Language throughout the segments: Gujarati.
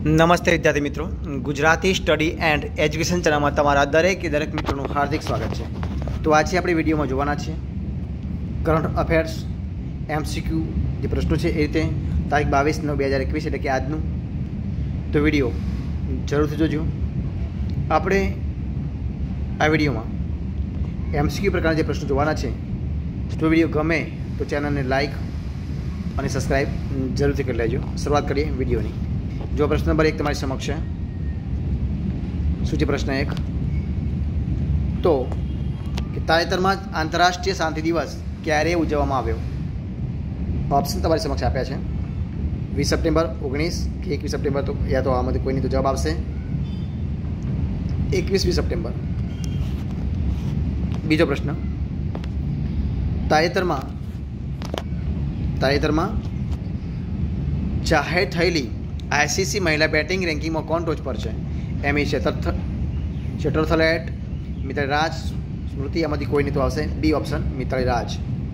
નમસ્તે વિદ્યાર્થી મિત્રો, ગુજરાતી સ્ટડી એન્ડ એજ્યુકેશન ચેનલમાં તમારા દરેક મિત્રોનું હાર્દિક સ્વાગત છે। તો આજે આપણે વિડીયોમાં જોવાના છે કરંટ અફેર્સ એમસીક્યુ જે પ્રશ્નો છે એ રીતે તારીખ 22/9/2021 એટલે કે આજનું। તો વિડીયો જરૂરથી જોજો। આપણે આ વિડીયોમાં એમસીક્યુ પ્રકારના જે પ્રશ્નો જોવાના છે, જો વિડીયો ગમે તો ચેનલને લાઇક અને સબસ્ક્રાઈબ જરૂરથી કરી લેજો। શરૂઆત કરીએ વિડીયોની। जो प्रश्न नंबर 1 तुम्हारी समक्ष है, सूची प्रश्न 1 तो कि ताजेतर में आंतरराष्ट्रीय शांति दिवस क्यारे उजववामां आव्यो? ऑप्शन तुम्हारी समक्ष आप्या छे। 20 सप्टेम्बर 19 कि 21 सप्टेम्बर, तो या तो आमांथी कोईनी तो जवाब आवशे 21 सप्टेम्बर। बीजो प्रश्न, ताजेतर में जाहेर थयेली आईसीसी महिला बैटिंग रेंकिंग में कौन टोच पर है? एम शेटरथलेट, मिताली राज, स्मृति, आमांथी कोई नहीं तो आवशे बी ऑप्शन मिताली राज।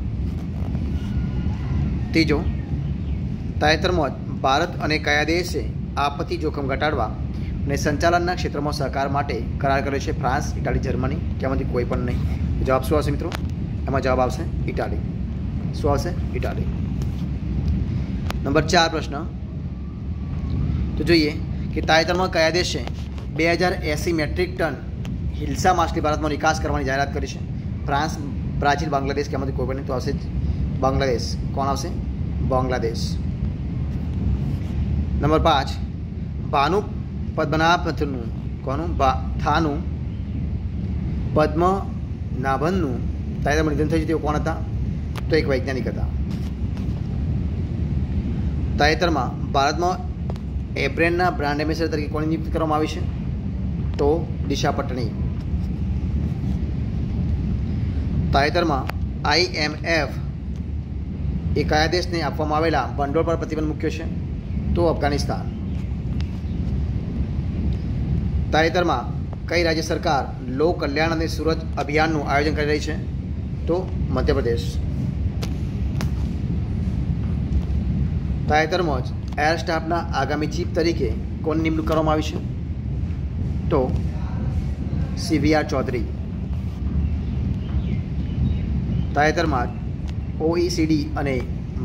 तीजो, ताजेतर में भारत अने कया देशे आपत्ति जोखम घटाडवा अने संचालनना क्षेत्र में सहकार माटे करार कर्यो छे? फ्रांस, इटाली, जर्मनी के आमांथी कोई पण नहीं। जवाब शुं आवशे मित्रों? एमां जवाब आवशे इटाली। शुं आवशे? इटाली। नंबर 4 प्रश्न तो જોઈએ કે તાજેતરમાં કયા દેશે 2080 મેટ્રિક ટન હિલ્સા માછલી ભારતમાં નિકાસ કરવાની જાહેરાત કરી છે? ફ્રાન્સ, બ્રાઝિલ, બાંગ્લાદેશ કે આમાંથી કોઈ પણ નહીં તો આવશે બાંગ્લાદેશ। કોણ આવશે? બાંગ્લાદેશ। નંબર 5 ભાનુ પદ્મનાભનનું થાનું પદ્મનાભનનું તાજેતરમાં નિધન થયું છે, તેઓ કોણ હતા? તો એક વૈજ્ઞાનિક હતા। તાજેતરમાં ભારતમાં એબ્રેનના બ્રાન્ડ એમ્બેસેડર તરીકે કોની નિયુક્તિ કરવામાં આવી છે? તો દિશા પટણી। તાજેતરમાં IMF એ કયા દેશને આપવામાં આવેલા ભંડોળ પર પ્રતિબંધ મૂક્યો છે? તો અફઘાનિસ્તાન। તાજેતરમાં કઈ રાજ્ય સરકાર લોક કલ્યાણ અને સૂરજ અભિયાનનું આયોજન કરી રહી છે? તો મધ્યપ્રદેશ। તાજેતરમાં જ એર સ્ટાફના આગામી ચીફ તરીકે કોની નિમણૂક કરવામાં આવી છે? તો CVR ચૌધરી। તાજેતરમાં OECD અને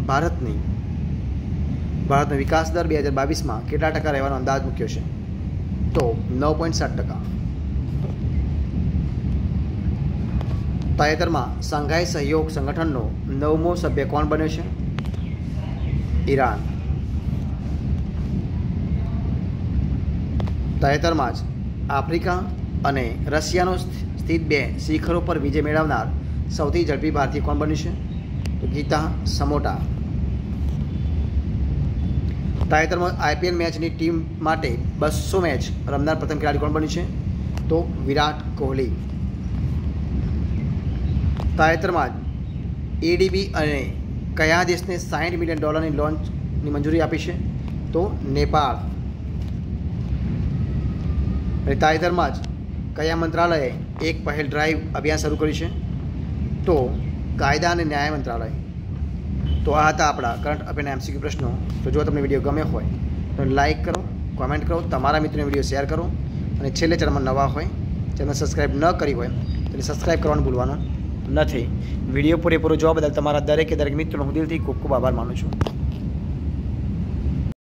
ભારતનો વિકાસ દર 2022માં કેટલા ટકા રહેવાનો અંદાજ મૂક્યો છે? તો 9.7%। તાજેતરમાં શાંઘાઈ સહયોગ સંગઠનનો 9મો સભ્ય કોણ બન્યો છે? ઈરાન। તાજેતરમાં જ આફ્રિકા અને રશિયાનો સ્થિત 2 શિખરો પર વિજય મેળવનાર સૌથી ઝડપી ભારતીય કોણ બન્યું છે? તો ગીતા સમોટા। તાજેતરમાં IPL મેચની ટીમ માટે 200 મેચ રમનાર પ્રથમ ખેલાડી કોણ બન્યું છે? તો વિરાટ કોહલી। તાજેતરમાં જ ADB અને કયા દેશને $60 મિલિયન લોનની મંજૂરી આપી છે? તો નેપાળ। તાજેતરમાં જ કયા મંત્રાલયે એક પહેલ ડ્રાઈવ અભિયાન શરૂ કર્યું છે? તો કાયદા અને ન્યાય મંત્રાલય। તો આ હતા આપણા કરંટ અફેરના MCQ પ્રશ્નો। તો જો તમને વિડીયો ગમે હોય તો લાઇક કરો, કોમેન્ટ કરો, તમારા મિત્રોને વિડીયો શેર કરો અને છેલ્લે ચેનલમાં નવા હોય, ચેનલ સબસ્ક્રાઈબ ન કરી હોય તો સબસ્ક્રાઈબ કરવાનું ભૂલવાનું નથી। વિડીયો પૂરેપૂરો જોવા બદલ તમારા દરેક મિત્રોનો હું દિલથી ખૂબ ખૂબ આભાર માનું છું।